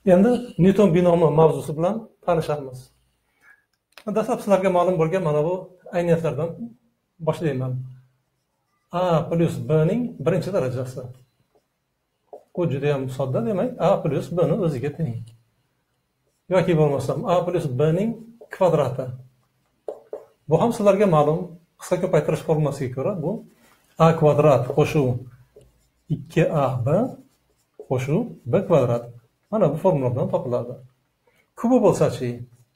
Endi Newton binomi mavzusi bilan tanishamiz. Dastlab sizlarga ma'lum bo'lgan mana bu ayniyatlardan boshlayman. A plus B ning birinchi darajasi. Bu juda ham sodda, demak, A plus B ni o'ziga teng. Yoki bo'lmasam A plus B ning kvadrati. Bu ham sizlarga ma'lum qisqa ko'paytirish formulasiga ko'ra bu A kvadrat qo'shuv 2AB qo'shuv B kvadrat. Mana bu formuladan topiladi. Kubi bo'lsa-chi,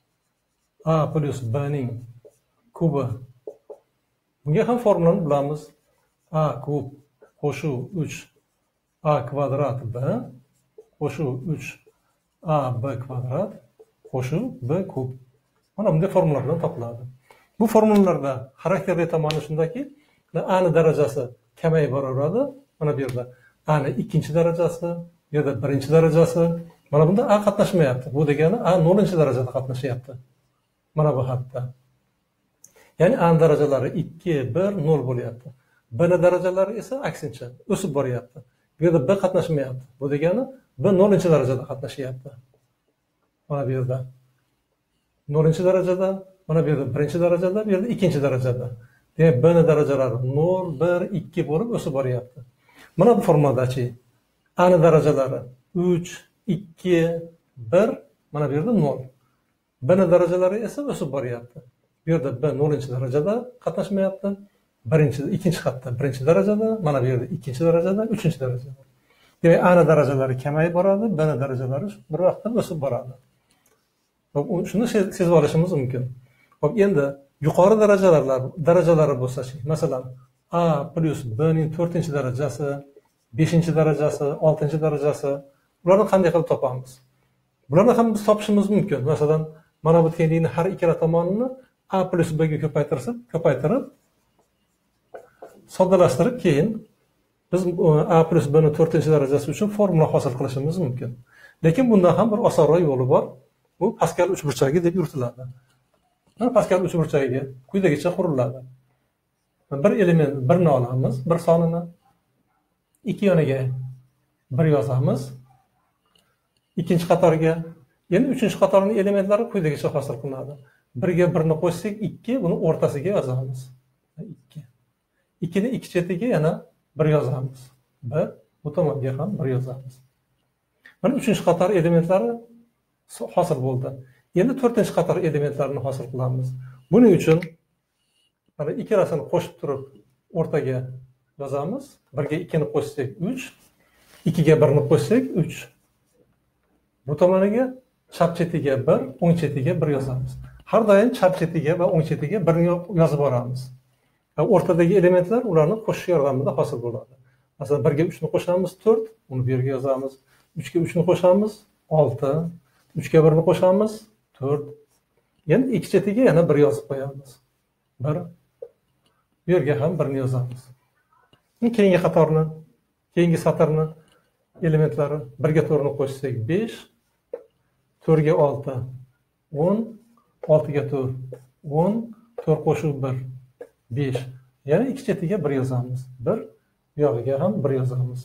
A plus B ning kubi. Bunga ham formulani bilamiz. A kub qo'shuv 3A kvadrat B qo'shuv 3AB kvadrat qo'shuv B kub. Mana bunday formulalardan topiladi. Bu formulalarda xarakterli tomoni shundaki, A ni darajasi kamayib boraveradi. Mana bu yerda A ni ikkinchi darajasi, bu yerda birinchi darajasi. Mana bunda A qatnashmayapti. Bu degani A 0-darajada qatnashyapti. Mana bu xatda. Ya'ni A darajalari 2, 1, 0 bo'lyapti. B darajalari esa aksincha o'sib boryapti. Bu yerda B qatnashmayapti. Bu degani B 0-darajada qatnashyapti. Mana bu yerda 0-darajada, mana bu yerda 1-darajada, bu yerda 2-darajada. Demak, B darajalari 0, 1, 2 bo'lib o'sib boryapti. Mana bu formuladachi A darajalari 3, 2, 1, mana bu yerda 0. B darajalari esa o'sib boryapti. Bu yerda B 0-darajada qatnashmayapti. Ikkinchi xatda 1-darajada, mana bu yerda 2-darajada, 3-darajada. Demak, A darajalari kamayib boradi, B darajalari bir vaqtda o'sib boradi. Shuni sezib olishimiz mumkin. Xo'p, endi yuqori darajalari bo'lsa-chi, masalan, A plus B ning 4-darajasi, 5-darajasi, 6-darajasi, ularni qanday qilib topamiz? Bularni ham biz topishimiz mumkin. Masalan, mana bu tenglikni har ikkala tomonini A plus B ga ko'paytirib, soddalashtirib, keyin biz A plus B ning 4-darajasi uchun formula hosil qilishimiz mumkin. Lekin bundan ham bir osonroq yo'li bor. Bu Pascal uchburchagi deb yuritiladi. Mana Pascal uchburchagiga quyidagicha quriladi. Bir element 1 ni olamiz, bir sonini. Ikki yoniga 1 yozamiz. Ikkinchi qatorga, endi uchinchi qatorning elementlari quyidagicha hosil qilinadi. 1 ga 1 ni qo'shsak 2, buni o'rtasiga yozamiz. 2. 2 ni ikki chetiga yana 1 yozamiz. 1, bu tomonga ham 1 yozamiz. Mana uchinchi qator elementlari hosil bo'ldi. Endi 4-qator elementlarni hosil qilamiz. Buning uchun mana ikkalasini qo'shib turib o'rtaga yozamiz. 1 ga 2 ni qo'shsak 3, 2 ga 1 ni qo'shsak 3. Bu tomoniga chap chetiga 1, o'ng chetiga 1 yozamiz. Har doim chap chetiga va o'ng chetiga 1 ni yozib boramiz. O'rtadagi elementlar ularni qo'shish yordamida hosil bo'ladi. Masalan, 1 ga 3 ni qo'shamiz 4, uni bu yerga yozamiz. 3 ga 3 ni qo'shamiz 6, 3 ga 1 ni qo'shamiz 4. Endi ikki chetiga yana 1 yozib qo'yamiz. 1. Bu yerga ham 1 ni yozamiz. Keyingi qatorni, keyingi satrni elementlari 1 ga 4 ni qo'shsak 5, 4 ga 6 10, 6 ga 4 10, 4 qo'shib 1 5. Yana ikki chetiga 1 yozamiz. 1, bu yog'iga ham 1 yozamiz.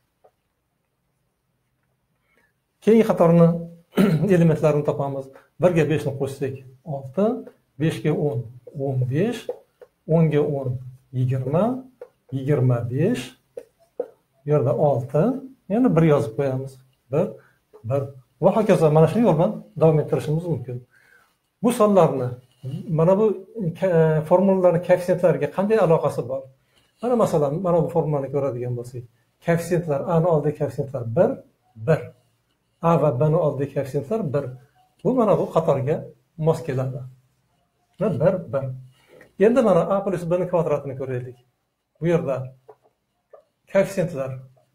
Keyingi qatorni elementlarini topamiz. 1 ga 5 ni qo'shsak 6, 5 ga 10 15, 10 ga 10 20, 25, bu yerda 6, yana 1 yozib qo'yamiz. 1, 1 va hokazo mana shu yo'l bilan davom ettirishimiz mumkin. Bu sonlarni, mana bu formulalarning koeffitsentlariga qanday aloqasi bor? Mana masalan, mana bu formulani ko'radigan bo'lsak, koeffitsentlar A ni oldidagi koeffitsentlar 1, 1. A va B ni oldidagi koeffitsentlar 1. Bu mana bu qatorga mos keladi. 1, 1. Endi mana A plus B ni kvadratini ko'raylik. Bu yerda koeffitsentlar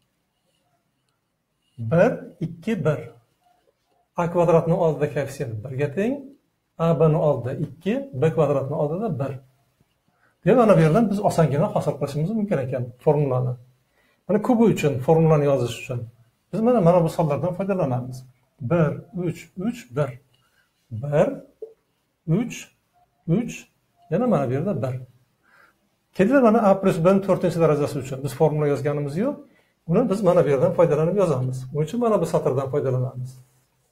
1, 2, 1. A kvadratning oldida koeffitsient 1 ga teng, A B ni oldida 2, B kvadratning oldida 1. Demak, mana bu yerdan biz osongina hosil qilishimiz mumkin ekan formulani. Mana kubi uchun formulani yozish uchun biz mana bu sonlardan foydalanamiz. 1, 3, 3, 1. 1, 3, 3, yana mana bu yerda 1. Kelinglar mana A plus B ning 4-darajasi uchun biz formula yozganimiz yo'q. Uni biz mana bu yerdan foydalanib yozamiz. O'sha uchun mana bu satrdan foydalanamiz.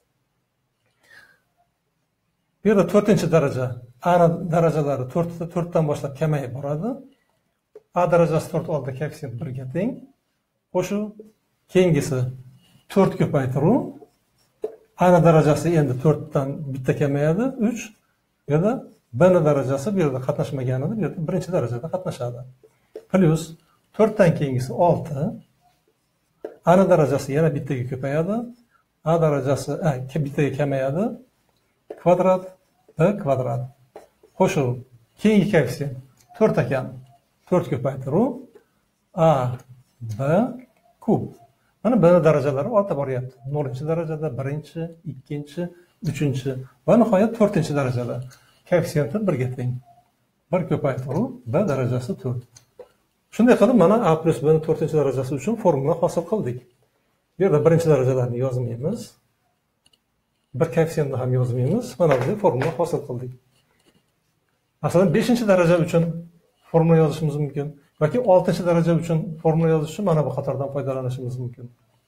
Bu yerda 4-daraja A darajalari 4dan boshlab kamayib boradi. A darajasi 4 oldida koeffitsient 1 ga teng. O'sha keyingisi 4 ko'paytiruv. A darajasi endi 4 dan bitta kamayadi, 3. Bu yerda B darajasi bu yerda qatnashmaganida, bu yerda birinchi darajada qatnashadi. Plus 4 dan keyingisi 6. A darajasi yana bittaga ko'payadi. A darajasi bittaga kamayadi. Kvadrat B kvadrat. Qo'shuv keyingi koeffitsient 4 ekan. 4 ko'paytiruv A B kub. Mana B darajalari orta boryapti. 0-darajada, 1-chi, 2-chi, 3-chi va nihoyat 4-darajada. Koeffitsiyenti 1 ga teng. 1 ko'paytiruv B darajasi 4. Shunday qilib mana A plus B ning 4-darajasi uchun formula hosil qildik. Bu yerda 1-darajalarni yozmaymiz. Bir koeffitsiyentni ham yozmaymiz. Mana bunday formula hosil qildik. Masalan, 5-daraja uchun formula yozishimiz mumkin yoki 6-daraja uchun formula yozish uchun mana bu qatordan foydalanishimiz mumkin.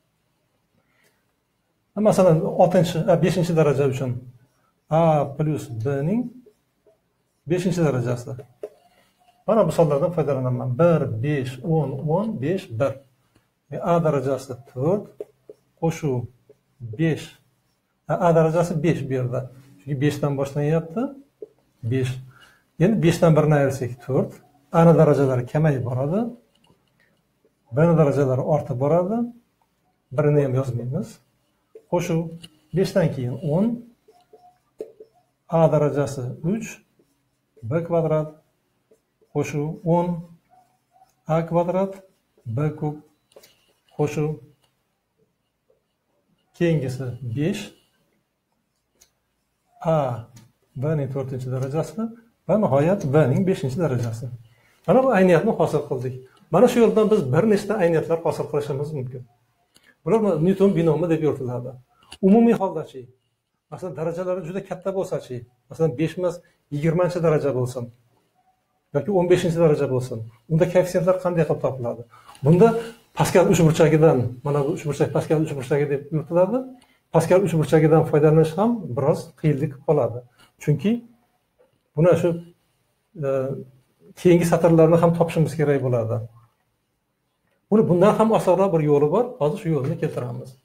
Masalan, 5-daraja uchun A plus B ning 5-darajasi. Mana bu misollardan foydalanaman. 1, 5, 10, 10, 5, 1. A darajasi 4, qo'shuv 5. A darajasi 5 bu yerda. Chunki 5 dan boshlanyapti. 5. Endi 5 dan 1 ni ayirsak 4. A darajalari kamayib boradi. B darajalari ortib boradi. 1 ni ham yozmaymiz. Qo'shuv 5 dan keyin 10. A darajasi 3. B kvadrat. Qo'shuv 10. A kvadrat. B kub. Qo'shuv keyingisi 5. A B ning 4-darajasi va nihoyat B ning 5-darajasi. Mana bu ayniyatni hosil qildik. Mana shu yo'ldan biz bir nechta ayniyatlar hosil qilishimiz mumkin. Bular Newton binomi deb yuritiladi. Umumiy holdachi, masalan, darajalari juda katta bo'lsa-chi, masalan 5 emas 20-daraja bo'lsin yoki 15-daraja bo'lsin. Unda koeffitsiyentlar qanday qilib topiladi? Bunda Paskal uchburchagidan, mana bu uchburchak Paskal uchburchagi deb yuritiladi. Paskal uchburchagidan foydalanish ham biroz qiyinlik qoladi. Chunki buni shu keyingi satrlarni ham topishimiz kerak bo'ladi. Bundan ham osonroq bir yo'li bor. Hozir shu yo'lni keltiramiz.